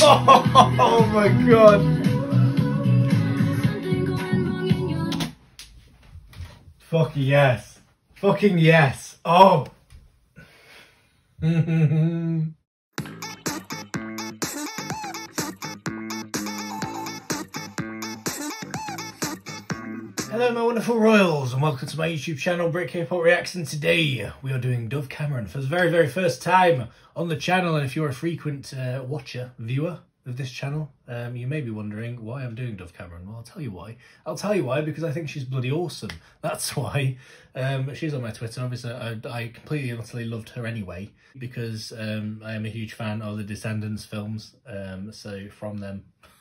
Oh my god. Fucking yes. Fucking yes. Oh. Hello my wonderful royals and welcome to my YouTube channel Brit K-Pop Reacts, and today we are doing Dove Cameron for the very first time on the channel. And if you're a frequent viewer of this channel, you may be wondering why I'm doing Dove Cameron. Well, I'll tell you why. I'll tell you why, because I think she's bloody awesome. That's why. She's on my Twitter. Obviously, I completely and utterly loved her anyway, because I am a huge fan of the Descendants films. So from them,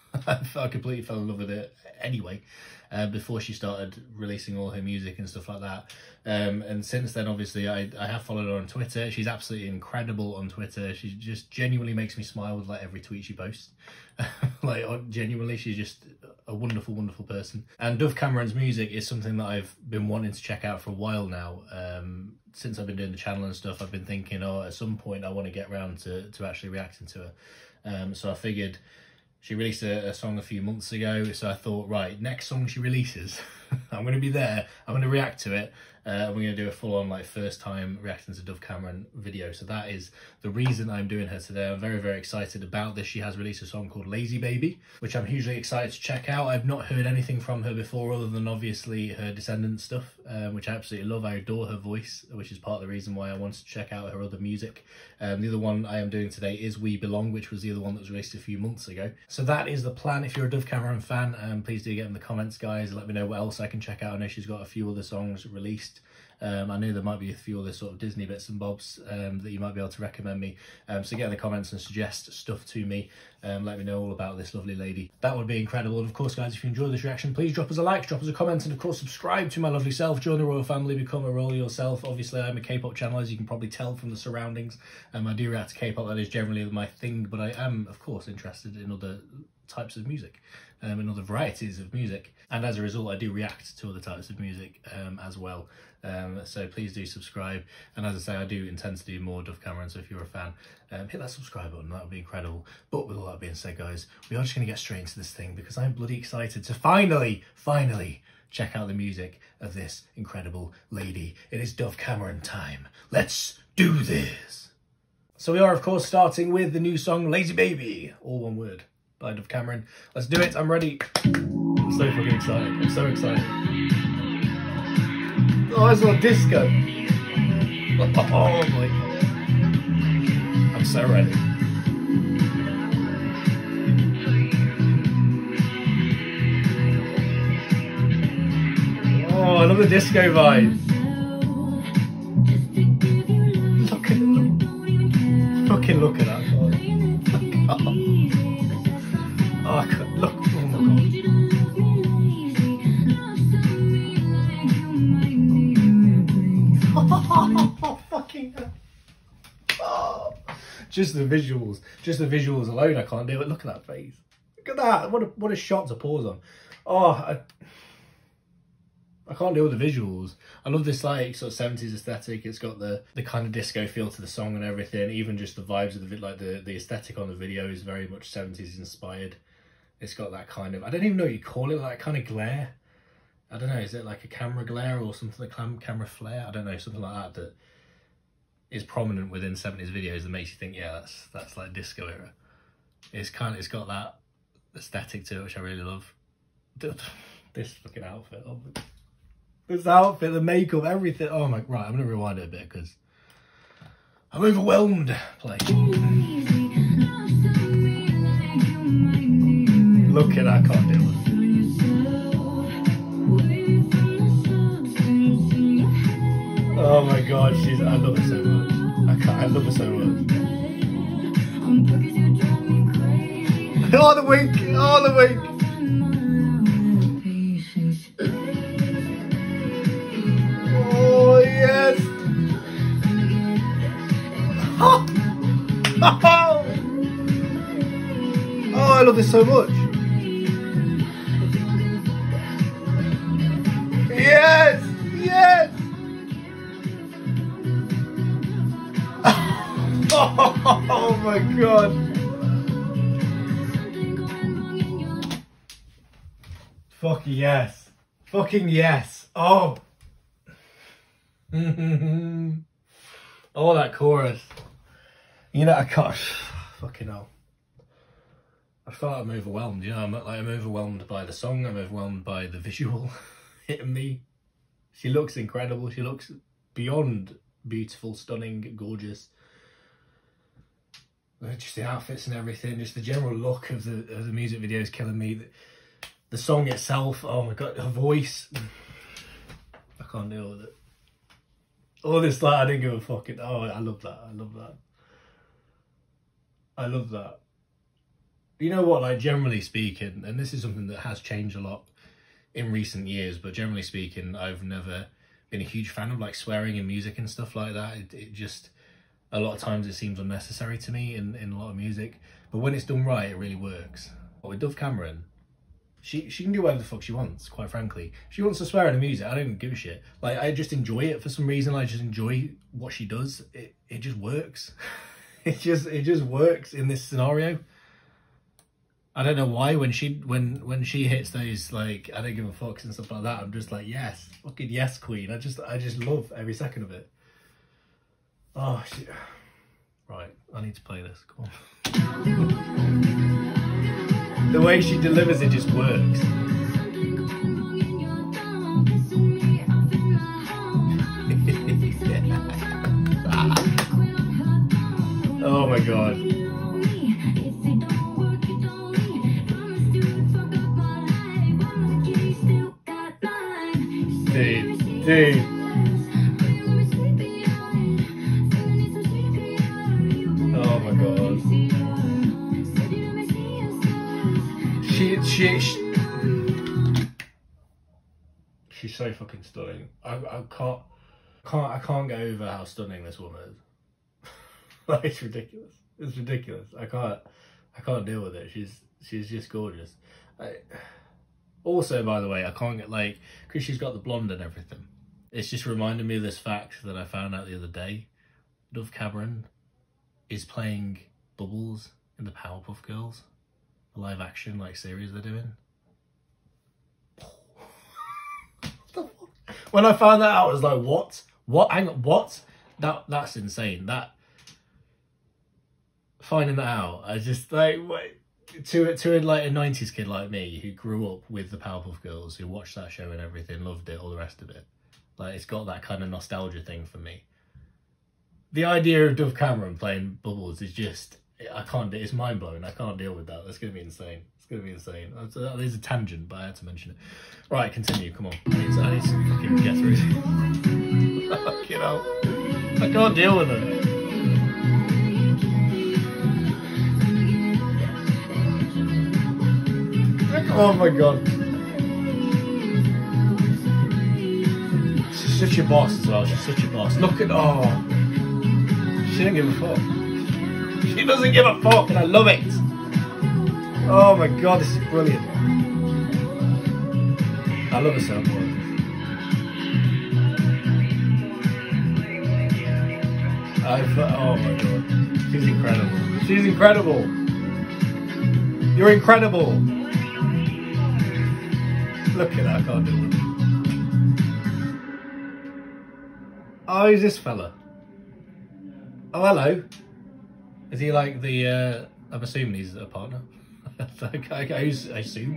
I completely fell in love with it anyway, before she started releasing all her music and stuff like that. And since then, obviously, I have followed her on Twitter. She's absolutely incredible on Twitter. She just genuinely makes me smile with like every tweet she posts. Like, genuinely, she's just a wonderful person. And Dove Cameron's music is something that I've been wanting to check out for a while now. Since I've been doing the channel and stuff, I've been thinking, oh, at some point I want to get around to actually reacting to her. So I figured, she released a song a few months ago, so I thought, right, next song she releases, I'm going to be there, I'm going to react to it, and we're going to do a full-on, like, first time reacting to Dove Cameron video. So that is the reason I'm doing her today. I'm very excited about this. She has released a song called LazyBaby, which I'm hugely excited to check out. I've not heard anything from her before other than obviously her Descendants stuff, which I absolutely love. I adore her voice, which is part of the reason why I wanted to check out her other music. The other one I am doing today is We Belong, which was the other one that was released a few months ago. So that is the plan. If you're a Dove Cameron fan, please do get in the comments, guys. Let me know what else I can check out. I know she's got a few other songs released. I know there might be a few other sort of Disney bits and bobs that you might be able to recommend me. So get in the comments and suggest stuff to me. Let me know all about this lovely lady. That would be incredible. And of course, guys, if you enjoyed this reaction, please drop us a like, drop us a comment, and of course, subscribe to my lovely self. Join the royal family, become a royal yourself. Obviously, I'm a K-pop channel, as you can probably tell from the surroundings. I do react to K-pop. That is generally my thing, but I am, of course, interested in other types of music, and other varieties of music, and as a result I do react to other types of music as well. So please do subscribe, and as I say, I do intend to do more Dove Cameron, so if you're a fan, hit that subscribe button. That would be incredible. But with all that being said, guys, we are just going to get straight into this thing, because I'm bloody excited to finally check out the music of this incredible lady. It is Dove Cameron time. Let's do this. So we are, of course, starting with the new song LazyBaby, all one word, by Dove Cameron. Let's do it. I'm ready. I'm so fucking excited. I'm so excited. Oh, it's all disco. Oh my god. I'm so ready. Oh, I love the disco vibe. Look at it. Fucking look at that. Oh, I can't look. Oh my god. Oh, fucking hell. Oh. Just the visuals alone, I can't do it. Look at that face. Look at that. What a shot to pause on. Oh, I can't deal with the visuals. I love this like sort of 70s aesthetic. It's got the kind of disco feel to the song and everything. Even just the vibes of the like the aesthetic on the video is very much 70s inspired. It's got that kind of, I don't even know what you call it, like kind of glare. I don't know, is it like a camera glare or something, like camera flare? I don't know, something like that is prominent within 70s videos that makes you think, yeah, that's like disco era. It's got that aesthetic to it, which I really love. This fucking outfit, oh, this outfit, the makeup, everything. Oh my, right, I'm gonna rewind it a bit because I'm overwhelmed. Play. Look at that, I can't deal with it. Oh my god, I love her so much. I love her so much. Oh, the wink! Oh, the wink! Oh, yes! Oh, oh I love this so much. Yes! Yes! Oh my god! Fucking yes. Fucking yes. Oh. Oh, that chorus. You know, I can't. Fucking hell. I felt I'm overwhelmed, you know, I'm overwhelmed by the song, I'm overwhelmed by the visual hitting me. She looks incredible, she looks beyond beautiful, stunning, gorgeous. Just the outfits and everything, just the general look of the music video is killing me. The song itself, oh my god, her voice, I can't deal with it. All this, like, I didn't give a fucking, oh, I love that, I love that. I love that. You know what, like, generally speaking, and this is something that has changed a lot in recent years, but generally speaking, I've never been a huge fan of, like, swearing in music and stuff like that. It just, a lot of times it seems unnecessary to me in a lot of music, but when it's done right, it really works. But with Dove Cameron, she can do whatever the fuck she wants, quite frankly. If she wants to swear in the music, I don't give a shit. Like, I just enjoy it for some reason. I just enjoy what she does. It just works. It just works in this scenario. I don't know why when she hits those, like, I don't give a fuck and stuff like that, I'm just like, yes, fucking yes, queen. I just love every second of it. Oh shit. Right, I need to play this. Come on. The way she delivers it just works. Oh my god. Dude. Oh my god. She's so fucking stunning. I can't get over how stunning this woman is. Like, it's ridiculous. It's ridiculous. I can't deal with it. She's just gorgeous. Also, by the way, I can't get, like, because she's got the blonde and everything. It's just reminded me of this fact that I found out the other day. Dove Cameron is playing Bubbles in the Powerpuff Girls, the live action, like, series they're doing. When I found that out, I was like, what? What? Hang on, what? That's insane. Finding that out, I just, like, wait. To like a 90s kid like me who grew up with the Powerpuff Girls, who watched that show and everything, loved it, all the rest of it. Like, it's got that kind of nostalgia thing for me. The idea of Dove Cameron playing Bubbles is just, it's mind blowing. I can't deal with that. That's going to be insane. It's going to be insane. There's a tangent, but I had to mention it. Right, continue. Come on. I need to fucking get through it. You know, I can't deal with it. Oh my god. She's such a boss as well. She's such a boss. Look at, oh. She didn't give a fuck. She doesn't give a fuck, and I love it. Oh my god, this is brilliant. I love her so much. Oh my god. She's incredible. She's incredible. You're incredible. Look at that, I can't do it. Oh, who's this fella? Oh, hello. Is he like the, I'm assuming he's a partner. I assume.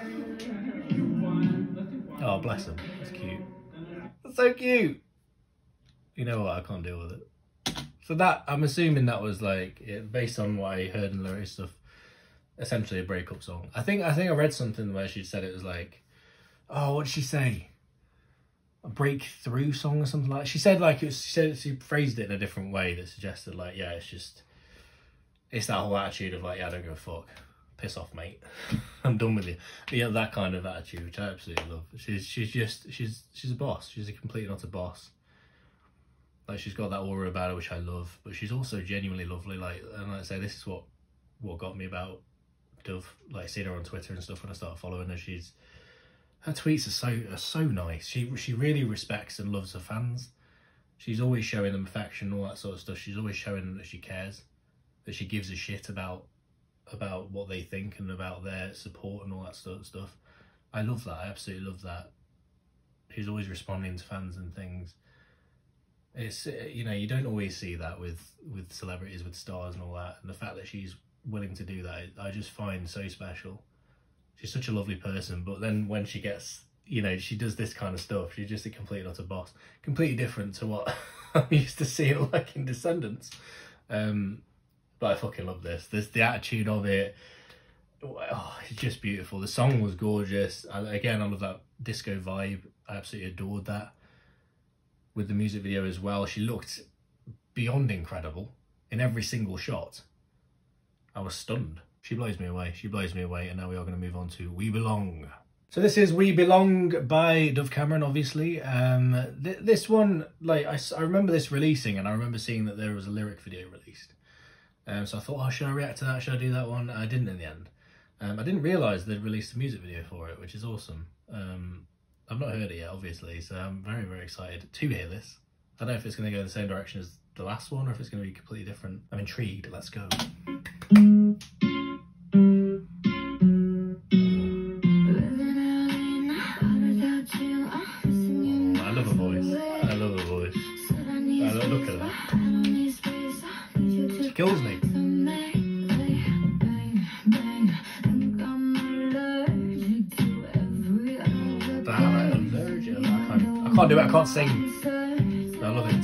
Oh, bless him. That's cute. That's so cute. You know what, I can't deal with it. So that, I'm assuming that was like, based on what I heard in lyrics stuff, essentially a breakup song. I think I read something where she said it was like, oh, what did she say? A breakthrough song or something like that. She said, like, she phrased it in a different way that suggested, like, yeah, it's that whole attitude of, like, yeah, I don't give a fuck. Piss off, mate. I'm done with you. But yeah, that kind of attitude, which I absolutely love. She's a boss. She's a complete and utter boss. Like, she's got that aura about her, which I love. But she's also genuinely lovely. Like, and like I say, this is what got me about Dove. Like, seeing her on Twitter and stuff when I started following her. Her tweets are so nice. She really respects and loves her fans. She's always showing them affection, all that sort of stuff. She's always showing them that she cares, that she gives a shit about what they think and about their support and all that sort of stuff. I love that. I absolutely love that. She's always responding to fans and things. It's, you know, you don't always see that with celebrities, with stars and all that. And the fact that she's willing to do that, I just find so special. She's such a lovely person. But then when she gets, you know, she does this kind of stuff, she's just a complete utter boss. Completely different to what I'm used to seeing like in Descendants. But I fucking love this. The attitude of it. Oh, it's just beautiful. The song was gorgeous. Again, I love that disco vibe. I absolutely adored that. With the music video as well, she looked beyond incredible in every single shot. I was stunned. She blows me away. She blows me away. And now we are going to move on to We Belong. So this is We Belong by Dove Cameron, obviously. This one, like, I remember this releasing, and I remember seeing that there was a lyric video released. So I thought, oh, should I react to that? Should I do that one? I didn't in the end. I didn't realise they'd released a music video for it, which is awesome. I've not heard it yet, obviously, so I'm very, very excited to hear this. I don't know if it's going to go in the same direction as the last one or if it's going to be completely different. I'm intrigued. Let's go. I love her voice. I love her voice. Look at her. She kills me. I can't do it, I can't sing. I love it.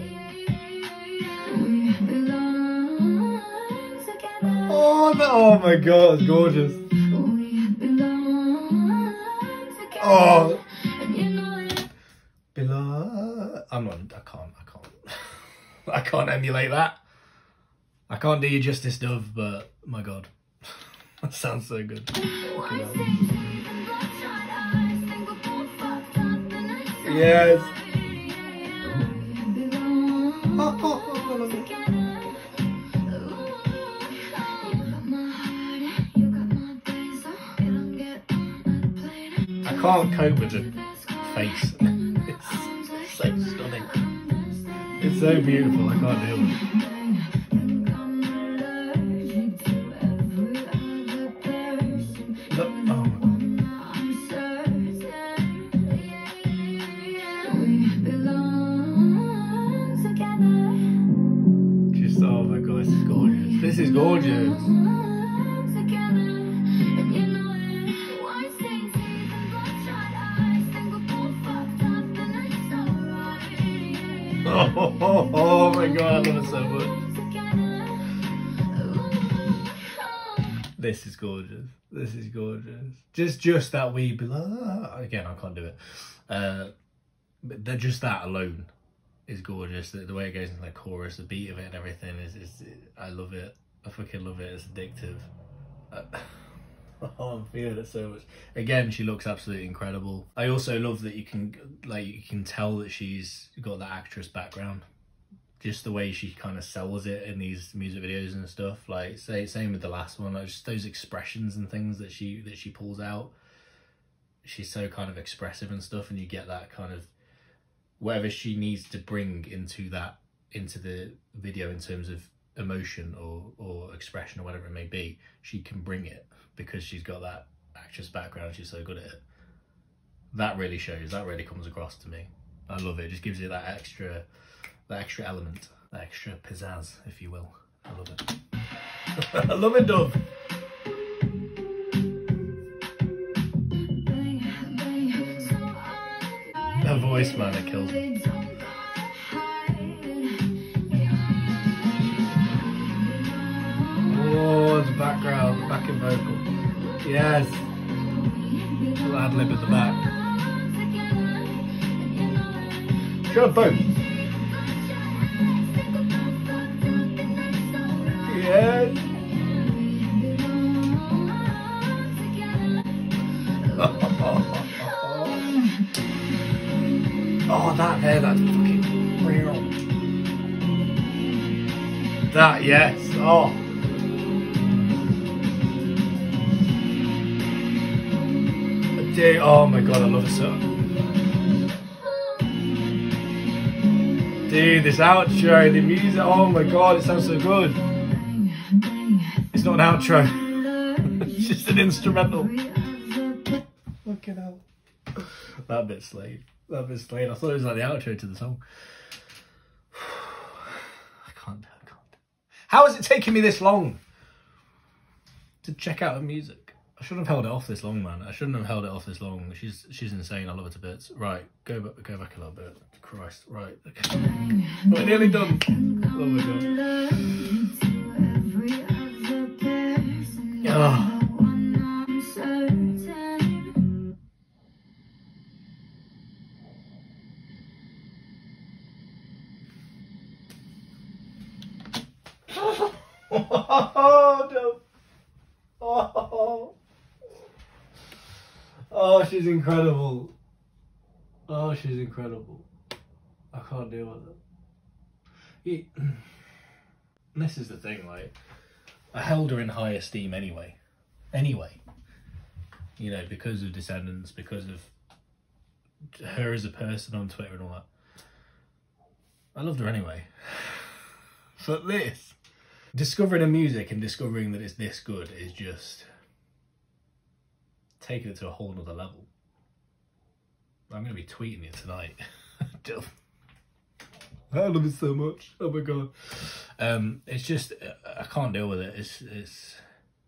Oh my god, it's gorgeous. Oh. I can't emulate that. I can't do you justice, Dove, but my god. That sounds so good. Yes. I can't cope with the face. It's so stunning. It's so beautiful. I can't deal with it. This is gorgeous. Oh my god, I love it so much. This is gorgeous. This is gorgeous. Just that we belong. Again, I can't do it. But just that alone is gorgeous. The way it goes into the chorus, the beat of it and everything is I love it. I fucking love it. It's addictive. Oh, I'm feeling it so much. Again, she looks absolutely incredible. I also love that you can tell that she's got that actress background. Just the way she kind of sells it in these music videos and stuff. Like, same with the last one. Like, just those expressions and things that she pulls out. She's so kind of expressive and stuff, and you get that kind of whatever she needs to bring into the video in terms of emotion or expression or whatever it may be, she can bring it because she's got that actress background and she's so good at it. That really shows, that really comes across to me. I love it. It just gives you that extra element, that extra pizzazz, if you will. I love it. I love it, Dove. Her voice, man, it kills me. Oh, the background, backing vocal. Yes. Little ad lib at the back. Show a boat. Yes. Oh, that there, that's fucking real. That, yes. Oh. Dude, oh my god, I love it so. Dude, this outro, the music, oh my god, it sounds so good. It's not an outro, it's just an instrumental. Fucking hell. That bit's slayed. That bit's slayed. I thought it was like the outro to the song. I can't. How has it taken me this long to check out the music? I shouldn't have held it off this long, man. I shouldn't have held it off this long. She's insane. I love her to bits. Right, go back a little bit. Christ, right. Okay. We're nearly done. Oh my god. Oh. Oh no. Oh, she's incredible. Oh, she's incredible. I can't deal with it. This is the thing, like, I held her in high esteem anyway. You know, because of Descendants, because of her as a person on Twitter and all that. I loved her anyway. But this, discovering her music and discovering that it's this good is just taking it to a whole nother level. I'm going to be tweeting it tonight. I love it so much. Oh my god. It's just, I can't deal with it. It's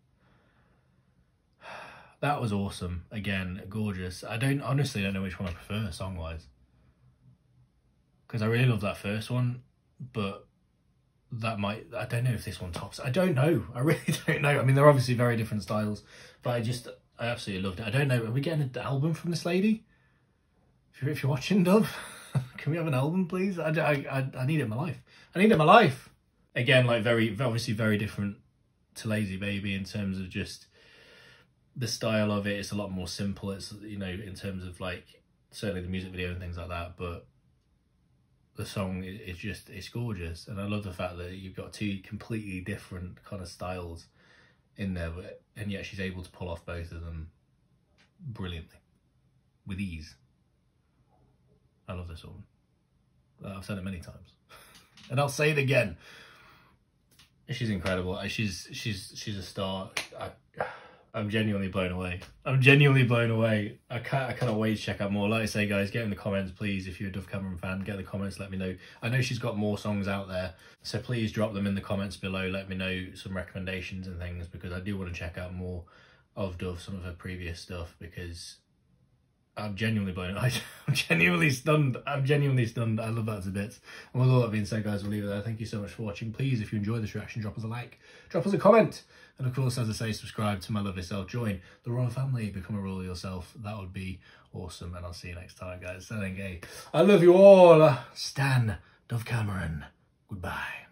that was awesome. Again, gorgeous. I honestly don't know which one I prefer song wise, because I really love that first one, but that might, I don't know if this one tops. I don't know. I really don't know. I mean, they're obviously very different styles, but I absolutely loved it. I don't know. Are we getting an album from this lady? If you're watching, Dove, can we have an album, please? I need it in my life. I need it in my life. Again, like obviously very different to LazyBaby in terms of just the style of it. It's a lot more simple. It's, you know, in terms of like certainly the music video and things like that, but the song is just, it's gorgeous. And I love the fact that you've got two completely different kind of styles in there, and yet she's able to pull off both of them brilliantly, with ease. I love this woman. I've said it many times, and I'll say it again. She's incredible. She's a star. I'm genuinely blown away. I'm genuinely blown away. I cannot wait to check out more. Like I say, guys, get in the comments, please. If you're a Dove Cameron fan, get in the comments, let me know. I know she's got more songs out there, so please drop them in the comments below. Let me know some recommendations and things, because I do want to check out more of Dove, some of her previous stuff, because I'm genuinely blown away. I'm genuinely stunned. I'm genuinely stunned. I love that to bits. And with all that being said, guys, we'll leave it there. Thank you so much for watching. Please, if you enjoyed this reaction, drop us a like, drop us a comment. And of course, as I say, subscribe to my lovely self. Join the royal family. Become a royal yourself. That would be awesome. And I'll see you next time, guys. Stan gay. I love you all. Stan Dove Cameron. Goodbye.